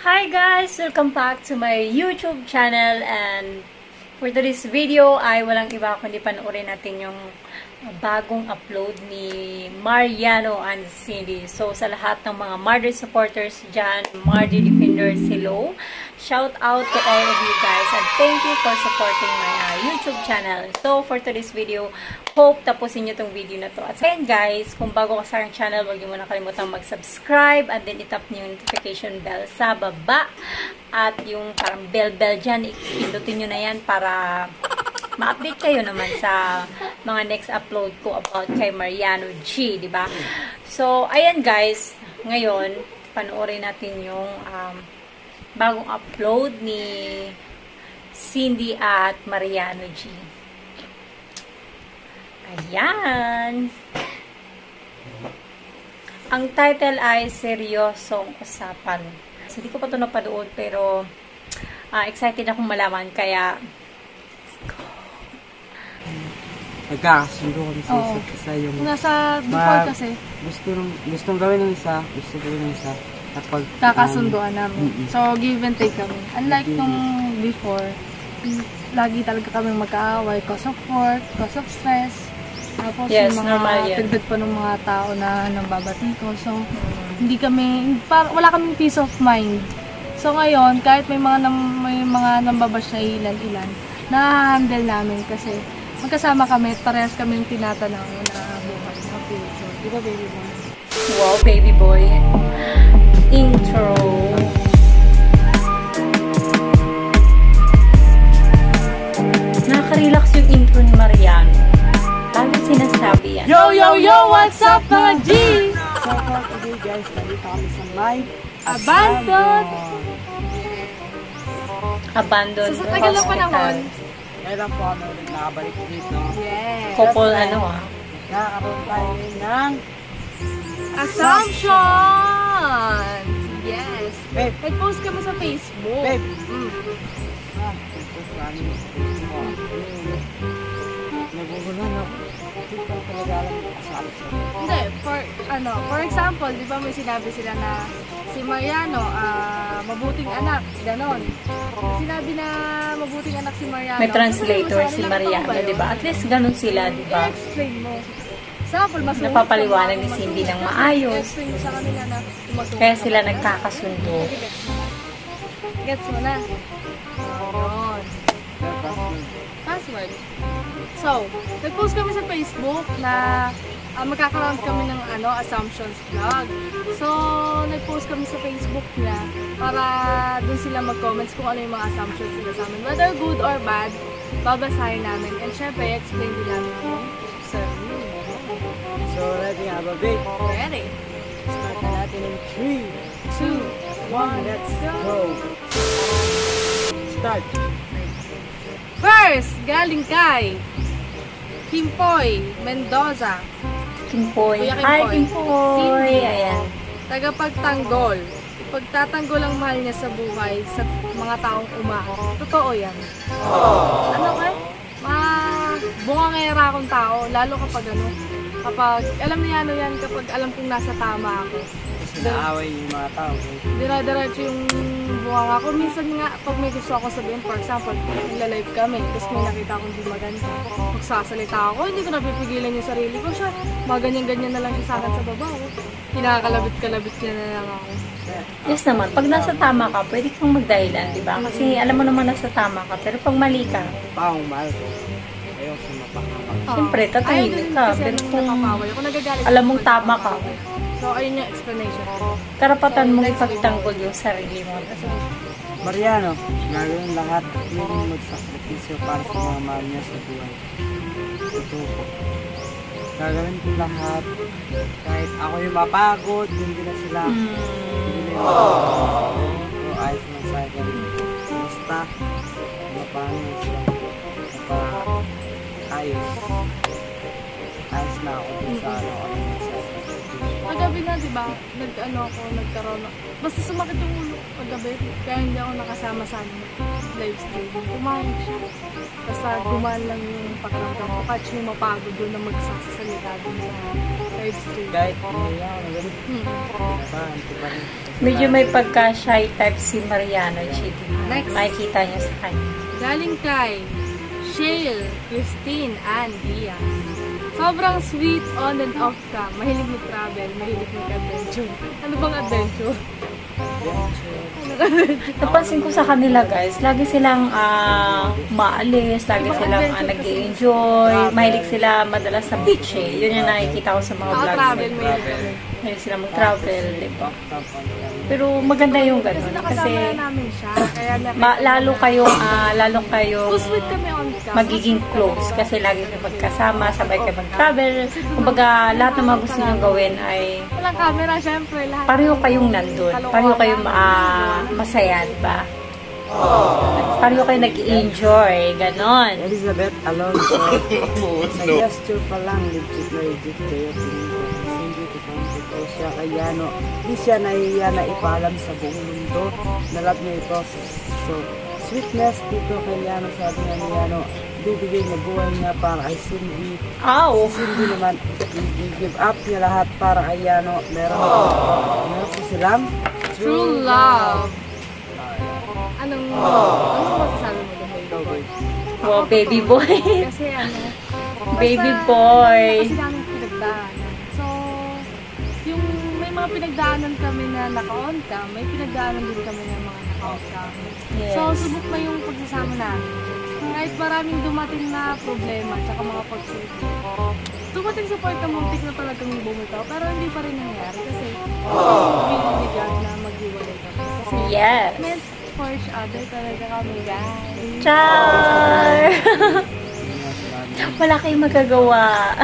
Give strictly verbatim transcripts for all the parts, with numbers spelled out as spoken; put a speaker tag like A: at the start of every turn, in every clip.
A: Hi guys! Welcome back to my YouTube channel, and for today's video ay walang iba kundi panoorin natin yung bagong upload ni Mariano and Cindy. So sa lahat ng mga Mardy supporters dyan, Mardy defenders, hello! Shout out to all of you guys and thank you for supporting my uh, YouTube channel. So for today's video, hope tapusin nyo tong video na to. At again guys, kung bago ka sa aking channel, huwag nyo muna kalimutang mag-subscribe and then itap nyo yung notification bell sa baba. At yung parang bell-bell dyan, ipindutin nyo na yan para ma-update kayo naman sa mga next upload ko about kay Mariano G, di ba? So, ayan guys, ngayon, panoorin natin yung um, bagong upload ni Cindy at Mariano G. Ayan. Ang title ay Seryosong Usapan. Hindi ko pa ito napanood pero uh, excited akong malaman kaya
B: nagkakasundo kami sa isa't isa yung
C: nasa before kasi
B: gusto nung gustong gawin ng isa, gusto gawin ng isa kapag
C: kakasunduan
B: um,
C: namin.
B: Mm -mm.
C: So give and take kami. Unlike nung before, lagi talaga kami magkaaway cause of work, cause of stress. Tapos
A: yes,
C: yung
A: yan.
C: mga tagdag pa ng mga tao na nambabati ko. So hindi kami, par, wala kaming peace of mind. So ngayon, kahit may mga, may mga nambabash na ilan-ilan, na-handle namin kasi magkasama kami at parehas kami yung tinatanaw na buhay na future. Di ba, baby boy?
A: Wow, baby boy. Intro. Nakaka-relax yung intro ni Mariano. Bakit sinasabi yan?
C: Yo, yo, yo! What's up, mga G?
B: So for today guys, nandito kami sa my
C: Abandoned!
A: Abandoned
C: So sa tagal ng panahon,
B: kailan po kami ulit nakabalik dito.
C: yes!
A: couple ano ah.
B: Nakakaroon tayo ng
C: Assumption! Yes!
B: Babe!
C: Nag-post kami sa Facebook.
B: Babe!
C: Mm.
B: Ah, ito kami mo. Nagugulan ako. Hindi ko talaga alam yung assumption.
C: Hindi, for, ano, for example, di ba may sinabi sila na si Mariano, ah, mabuting anak, ganon. Sinabi na mabuting anak si Mariano.
A: May translator
C: sabi
A: si
C: mo sa
A: Mariano,
C: kanila,
A: di ba? At least ganun sila, di ba?
C: I-explain mo. Sample, masungit.
A: Napapaliwanag ni Cindy ng maayos.
C: I-explain mo sa kanila na masungit.
A: Kaya sila nagkakasundo.
C: Gets mo na? Ganon. Password. So, nag-post kami sa Facebook na uh, magkakaroon kami ng ano, assumptions vlog. So, nag-post kami sa Facebook na para dun sila mag-comments kung ano yung mga assumptions nila sa amin. Whether good or bad, babasahin namin. And syempre, explain din namin yung survey.
B: So, ready nga ba, babe?
C: Ready?
B: Start na natin in three,
C: two,
B: one, let's go! Start!
C: First, galing kay Kimpoy Mendoza.
A: Kimpoy.
C: Kuya
A: Hi,
C: Kimpoy.
A: Kimpoy.
C: Cindy.
A: Ayan.
C: Tagapagtanggol. Pagtatanggol ang mahal niya sa buhay sa mga taong umahal. Totoo yan. Aww. Ano ka? Ma bungangera akong tao, lalo kapag ano, kapag, alam niya ano yan, kapag alam kong nasa tama ako.
B: Naaway yung mga tao.
C: Dira-diretso yung bunganga ko. Minsan nga, pag may gusto ako sabihin, for example, nagla-live kami, tapos may nakita akong di maganda, magsasalita ako, hindi ko napipigilan yung sarili ko siya. Mga ganyan-ganyan na lang siya sa akin sa baba ko. Kinakalabit-kalabit niya na lang ako.
A: Yes naman, pag nasa tama ka, pwede kang magdahilan, di ba? Kasi alam mo naman nasa tama ka, pero pag mali ka,
B: Taong mahal ko. Ayaw sa mapakamak.
A: siyempre, tatahimik ka. Pero kung alam mong tama ka,
C: so, ayun yung explanation.
A: karapatan mong ipagtanggol yung sarili mo.
B: Mariano, gagawin lahat at yung magsakripisyo para sa mga mahal niya sa buhay. Ito po. Gagawin ko lahat. Kahit ako yung mapagod, hindi na sila.
A: Hmm.
B: Hindi na so, ayos lang sa akin. Basta, mapaano sila. Mapa, ayos. Ayos na ako dun sa ano, ano yung sasakripisyo.
C: Kagabi na, di ba, nag-ano ako, nagkaroon ako. Basta sumakit yung ulo kagabi, kaya hindi ako nakasama sa ano, live streaming. Kumain siya. Basta gumaan lang yung pakiramdam ko. Kahit yung mapagod doon na magsasalita doon sa live streaming.
B: Kahit hindi ako na ganun.
C: Hmm.
B: Pa, ito pa rin.
A: Medyo may pagka-shy type si Mariano, Chidi.
C: Next.
A: Makikita niya sa kanya.
C: Galing kay Shale, Christine, and Diaz. Sobrang sweet on and off ka. Mahilig mag-travel, mahilig mag-adventure. Ano bang adventure?
A: Napansin ko sa kanila guys, lagi silang ah, maalis, lagi silang uh, nag-enjoy, mahilig sila madalas sa beach eh. Yun yung nakikita ko sa mga
C: Ako
A: vlogs
C: travel,
A: nila.
C: mahilig kami.
A: Mahilig sila mag-travel, di ba?
B: Top on yan.
A: Pero maganda yung
C: Kasi
A: gano'n.
C: nakasama
A: Kasi
C: na namin siya. Kaya nakita
A: ma- lalo
C: na-
A: kayong, ah, lalo kayong
C: So sweet kami on cam.
A: magiging close kasi lagi kayo magkasama, sabay kayo mag-travel. Kumbaga, lahat ng mga gusto nyo gawin ay
C: Walang camera, syempre. Lahat.
A: pareho kayong nandun. Pareho kayong ah, masaya, diba? Pareho kayo nag-enjoy. Ganon.
B: Elizabeth Alonso. Sa gesture pa lang, legit na legit kayo. Hindi ko kung ito siya kay Yano. Di siya nahiya na ipaalam sa buong mundo. Nalab niya ito. So, sweetness dito kay Yano. Sabi nga ni Yano, bibigay niya buhay niya para kay Cindy.
A: Ow!
B: Si Cindy naman, i-give up niya lahat para kay Yano. Meron, meron po silang
C: True love. Anong, anong masasabi mo doon, baby boy?
A: Wow, baby boy.
C: Kasi ano,
A: Baby
C: basta,
A: boy.
C: Kasi namin pinagdaanan. So, yung may mga pinagdaanan kami na naka-on cam, may pinagdaanan din kami ng mga naka-off cam.
A: Yes.
C: So, subok na yung pagsasama namin. Kahit maraming dumating na problema at saka mga pagsulti. Dumating sa point na muntik na talagang bumitaw, pero hindi pa rin nangyari kasi willing ni God na maghiwalay kami. Kasi
A: Yes.
C: meant for each other talaga kami, guys.
A: Char! Wala kayong magagawa.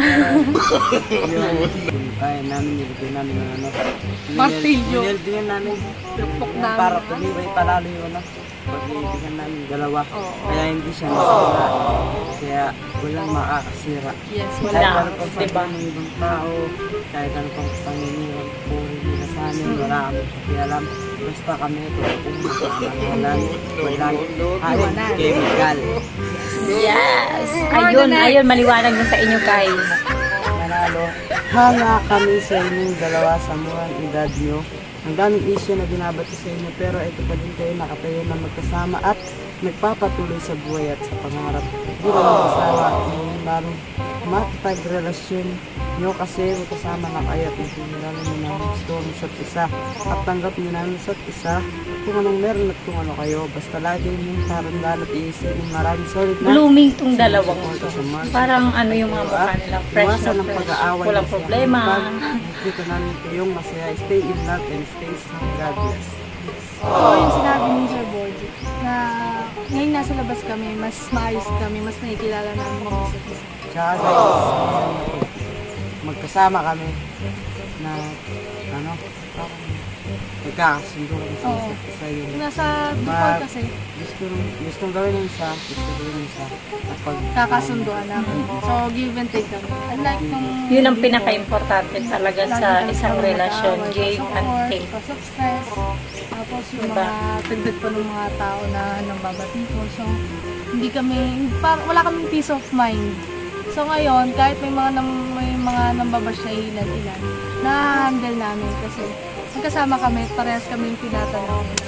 B: yung kaya namin, nilagay namin ng ano.
C: Martilyo.
B: Nilagyan namin.
C: Lupok
B: Yung
C: namin.
B: para tumibay palalo yung ano. Pag-iibigan namin dalawa.
C: Oo.
B: Kaya hindi siya nasira. Kaya walang makakasira.
C: Yes,
A: Wala.
B: Kahit ano pang
A: Diba?
B: diba? ng ibang tao, kahit ano pang pangingirang puri nila sa amin, wala kami pakialam. Basta kami ito kung magkakamahalan, walang haling chemical.
A: Yes! Ayun, ayun, maliwanag na sa inyo guys.
B: Manalo, hanga kami sa inyong dalawa sa murang edad nyo. Ang daming issue na binabato sa inyo, pero ito pa din kayo nakatayo na magkasama at nagpapatuloy sa buhay at sa pangarap. Hindi na magkasama yung lalong makipagrelasyon nyo kasi magkasama na kayo at nagpinilala nyo na gusto ang isa't isa at tanggap nyo na ang isa't isa kung anong meron at kung ano kayo. Basta lagi yung tarandaan at iisip yung maraming solid na
A: Blooming tong dalawang to.
B: sa March.
A: Parang ano yung mga mukha nila, fresh na
B: Iwasan ang
A: fresh.
B: pag-aaway
A: Walang
B: na
A: problema.
B: Dito namin kayong masaya. Stay in love and stay strong. God bless.
C: Oo, yung sinabi ni Sir Borgie, na ngayon nasa labas kami, mas maayos kami, mas nakikilala namin yung isa't isa.
B: Tsaka guys, magkasama kami na ano, parang magkakasundo kami sa
C: Oo.
B: isa't isa yun.
C: Nasa before kasi,
B: Gusto, gustong gawin ng isa, gusto gawin ng isa. Kapag
C: kakasunduan namin. So, give and take kami. Unlike nung...
A: Yun ang pinaka-importante talaga
C: lagi
A: sa
C: kami
A: isang
C: parang
A: relasyon,
C: nag-aaway,
A: give and
C: support,
A: take.
C: cause of stress. Tapos yung
A: Diba?
C: mga tagdag pa ng mga tao na nambabati ko. So, hindi kami, par- wala kaming peace of mind. So ngayon, kahit may mga nam, may mga nambabash na ilan-ilan, na-handle namin kasi magkasama kami, parehas kami yung tinatanaw na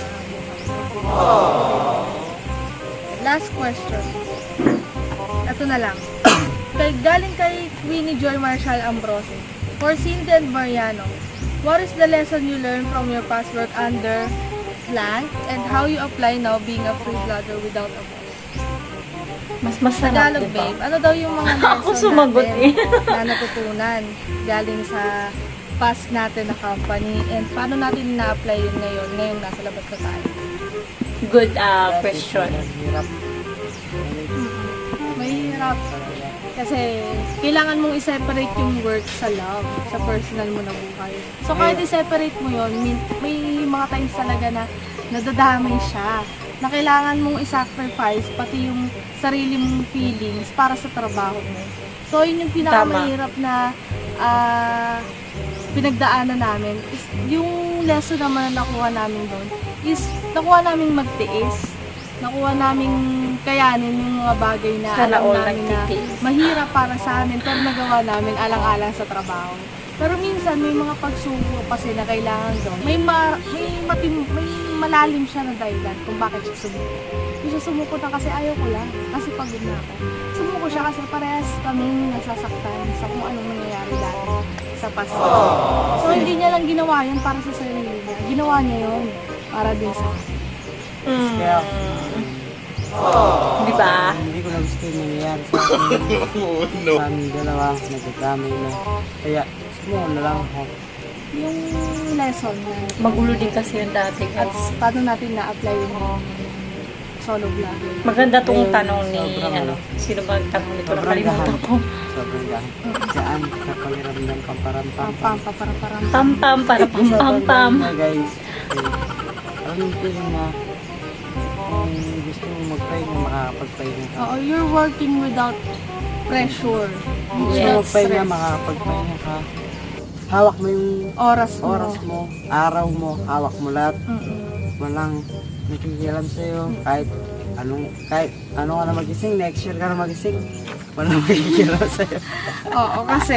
C: last question. Ito na lang. Kay, galing kay Queenie Joy Marshall Ambrose. For Cindy and Mariano, what is the lesson you learned from your past work under Plank and how you apply now being a free blogger without a boss?
A: Mas masarap,
C: Tagalog,
A: diba?
C: babe. Ano daw yung mga
A: Ako
C: lesson
A: sumagot
C: natin
A: eh.
C: na natutunan galing sa past natin na company and paano natin na-apply yun ngayon, ngayong nasa labas na tayo?
A: Good uh, question.
B: Hirap.
C: Mahirap. Kasi kailangan mong i-separate yung work sa love, sa personal mo na buhay. So kahit i-separate mo yun, may, may mga times talaga na nadadamay siya. Na kailangan mong i-sacrifice pati yung sarili mong feelings para sa trabaho mo. So yun yung pinakamahirap na ah pinagdaanan namin, is, yung lesson naman na nakuha namin doon, is nakuha namin magtiis. Nakuha namin kayanin yung mga bagay na
A: Sana
C: alam
A: all
C: namin na
A: nagtitiis.
C: mahirap para sa amin, pero nagawa namin alang-alang sa trabaho. Pero minsan may mga pagsubok kasi na kailangan doon. May, ma may, matim may malalim siya na dahilan kung bakit siya sumuko. Hindi siya sumuko na kasi ayaw ko lang, kasi pagod na ako. Sumuko siya kasi parehas kami nasasaktan sa kung anong nangyayari dati sa past. So hindi niya lang ginawa yun para sa sarili niya. Ginawa niya yun para din sa akin.
A: Mm.
B: Kaya,
A: Di ba?
B: hindi ko na gusto yung nangyayari sa akin. Sa aming dalawa, nagdadamay na. Kaya, sumuha na lang ako.
C: Yung lesson na
A: Magulo din kasi yun dati,
C: at
A: guys.
C: paano natin na-apply yung solo vlogging.
A: Maganda tong
B: Eh,
A: tanong ni,
B: sobrang
A: ano,
B: ano.
A: sino ba ang tanong nito?
B: Sobrang
A: Nakalimutan
B: gahan.
A: ko.
B: Sobrang gahan. Saan sa pangiramdam pamparampam.
C: Pam, pam, para parang
A: Pam, pam, para pam, pam, pam.
B: Na guys. Eh, Alam ko yung na kung gusto mo mag-pahinga, makakapag-pahinga ka.
C: Oo, you're working without pressure.
B: Kung gusto mo
A: Yes.
B: magpahinga, makakapag-pahinga ka. Hawak mo yung
C: Oras mo.
B: oras mo, araw mo, hawak mo lahat.
C: Mm-mm.
B: Walang nakikialam sa'yo. Kahit anong, kahit ano ka na magising, next year ka na magising. Walang makikialam sa'yo.
C: Oo, kasi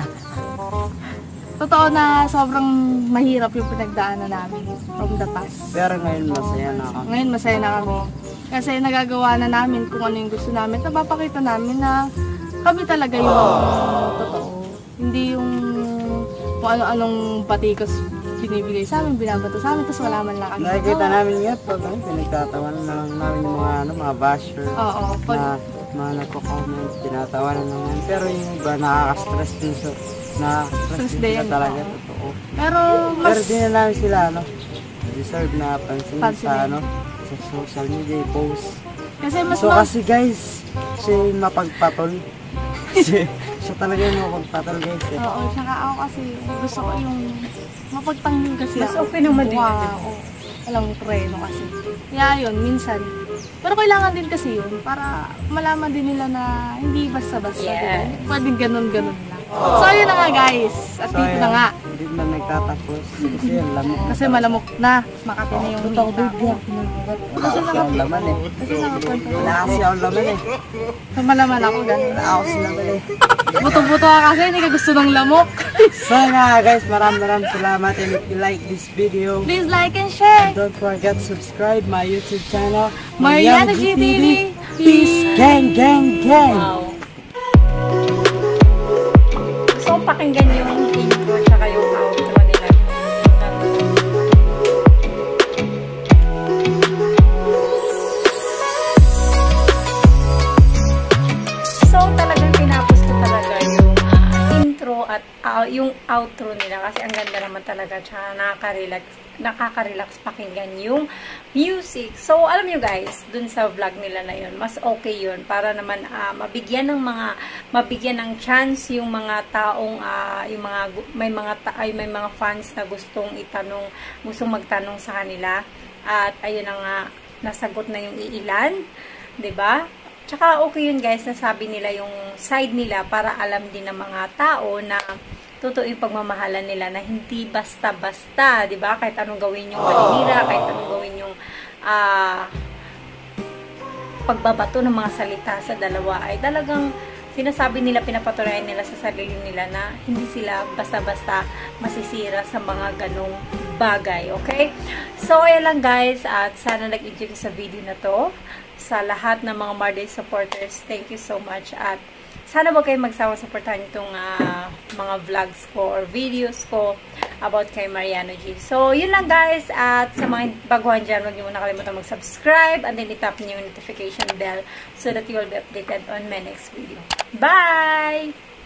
C: totoo na sobrang mahirap yung pinagdaanan namin from the past.
B: Pero ngayon masaya na ako.
C: Ngayon masaya na kami. Kasi nagagawa na namin kung ano yung gusto namin. Napapakita namin na kami talaga yung totoo. Hindi yung kung ano-anong batikos binibigay sa amin, binabato sa amin, tapos wala man lang kami.
B: Nakikita
C: Oo.
B: namin nga pag ano, pinagtatawanan na lang namin yung mga ano, mga basher.
C: Oo, pag
B: Na mga nagko-comment, tinatawanan naman. Pero yung iba nakaka-stress din so, nakaka-stress
C: Stress
B: din
C: din,
B: sila talaga,
C: oo.
B: totoo.
C: pero mas
B: Pero di na namin sila, ano, deserve na pansin sa,
C: Pansinin.
B: ano, sa social media, post.
C: kasi mas
B: So
C: ma-
B: kasi guys, siya yung mapagpatol. siya, siya talaga yung mapagpatol guys. Eh.
C: Oo, tsaka ako kasi gusto ko yung mapagtanggol kasi
A: Mas
C: ako.
A: okay naman din yun,
C: Wow,
A: di ba?
C: oo. Walang preno kasi. Kaya yun, minsan. Pero kailangan din kasi yun para malaman din nila na hindi basta-basta.
A: Yes.
C: Diba? Pwedeng ganun-ganun lang. So, yun na nga guys. At
B: So,
C: dito
B: ayan,
C: na nga.
B: Hindi na nagtatapos. Kasi yung lamok.
C: Kasi malamok na. Makati na yung
B: Totoo
C: hita
B: ba
C: ko.
B: Wala kasi akong laman eh.
C: Kasi nakapunta.
B: Wala kasi akong laman eh.
C: So, malaman ako ganun.
B: Wala ako sinabi eh.
C: Buto-buto ka kasi, hindi ka gusto ng lamok.
B: So nga guys, maraming maraming salamat. And if you like this video,
C: Please like and share.
B: don't forget to subscribe my YouTube channel,
C: Mariana G T V.
B: Peace, gang, gang, gang.
A: Wow. So, pakinggan yung intro tsaka yung outro nila. So, talagang tinapos ko talaga yung ah, intro at ah, yung outro nila kasi ang ganda naman talaga tsaka nakaka-relax, nakaka-relax pakinggan yung music. So, alam nyo guys, dun sa vlog nila na yun, mas okay yun para naman ah, mabigyan ng mga mabigyan ng chance yung mga taong ah, yung mga gu- may mga ta- ay may mga fans na gustong itanong, gustong magtanong sa kanila at ayun na nga nasagot na yung iilan, 'di ba? Tsaka okay yun guys, nasabi nila yung side nila para alam din ng mga tao na totoo yung pagmamahalan nila na hindi basta-basta, di ba? Kahit anong gawin yung paninira, kahit anong gawin yung ah, pagbabato ng mga salita sa dalawa ay talagang sinasabi nila, pinapatunayan nila sa sarili nila na hindi sila basta-basta masisira sa mga ganong bagay, okay? So, ayan lang guys, at sana nag-enjoy sa video na to. Sa lahat ng mga Marday supporters, thank you so much. At sana wag kayong magsawa supportahan itong uh, mga vlogs ko or videos ko about kay Mariano G. So, yun lang guys. At sa mga baguhan dyan, huwag niyo muna kalimutan mag-subscribe and then itap niyo yung notification bell so that you will be updated on my next video. Bye!